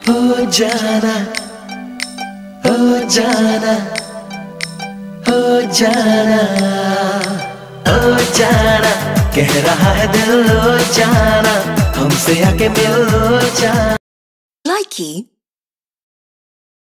हो जाना, हो जाना, हो जाना, हो जाना, कह रहा है दिल, हो जाना, हमसे आके मिल जाना। Likey